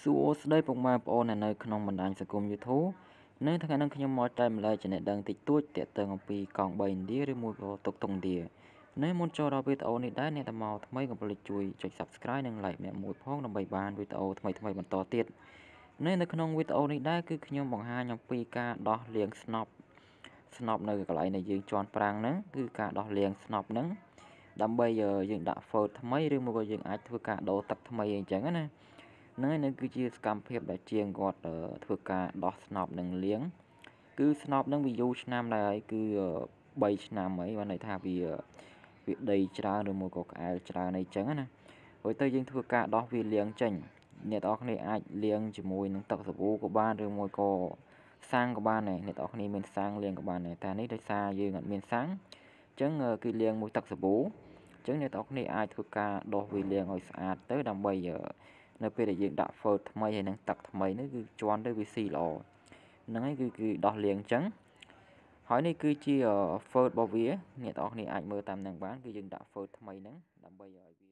សួស្តីពុកម៉ែបងប្អូននៅក្នុងបណ្ដាញសង្គម YouTube នៅថ្ងៃនេះខ្ញុំមកចែកម្លែកចំណេះដឹងតិចតួចទាក់ទងអំពីកង់3ឥណ្ឌាឬមួយក៏តុកតុងឥណ្ឌានៅមុនចូលដល់វីដេអូនេះដែរអ្នកដែលមកថ្មីកុំភ្លេចជួយចុច Subscribe និង Like ម្នាក់មួយផងដើម្បីបានវីដេអូថ្មីៗបន្តទៀតនៅក្នុងវីដេអូនេះដែរគឺខ្ញុំបង្ហាញអំពីការដោះលាងស្នប់នៅកន្លែងដែលយើងជន់ប្រាំងហ្នឹងគឺការដោះលាងស្នប់ហ្នឹងដើម្បីយើងដាក់ fold ថ្មីឬមួយក៏យើងអាចធ្វើការដូរទឹកថ្មីអីចឹងណានឹងគឺជាសកម្មភាពដែលជាងគាត់ធ្វើការដោះស្នប់នឹងលាងគឺស្នប់នឹងវាយូរឆ្នាំដែរហើយគឺ3ឆ្នាំហើយបានន័យថាវាដីច្រើនឬមួយក៏ក្អែលច្រើនអីចឹងណាហើយទៅយើងធ្វើការដោះវាលាងចេញអ្នកនរគ្នាអាចលាងជាមួយនឹងទឹកសាប៊ូក៏បានឬមួយក៏សាំងក៏បានដែរអ្នកនរគ្នាមានសាំងលាងក៏បានដែរតែនេះដោយសារយើងអត់មានសាំងអញ្ចឹងគឺលាងមួយទឹកសាប៊ូអញ្ចឹងអ្នកនរគ្នាអាចធ្វើការដោះវាលាងឲ្យស្អាតទៅដើម្បីនៅពេលដែលយើងដាក់ fold ថ្មីហើយនឹងទឹកថ្មីនេះគឺជន់ទៅវាស៊ីល្អហ្នឹងហើយគឺដោះលាងអញ្ចឹងហើយនេះគឺជា fold របស់វាអ្នកនរគ្នាអាចមើលតាមនឹងបានគឺយើងដាក់ fold ថ្មីហ្នឹងដើម្បីឲ្យ